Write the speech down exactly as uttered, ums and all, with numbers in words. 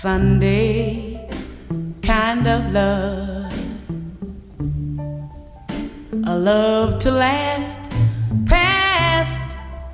Sunday kind of love, a love to last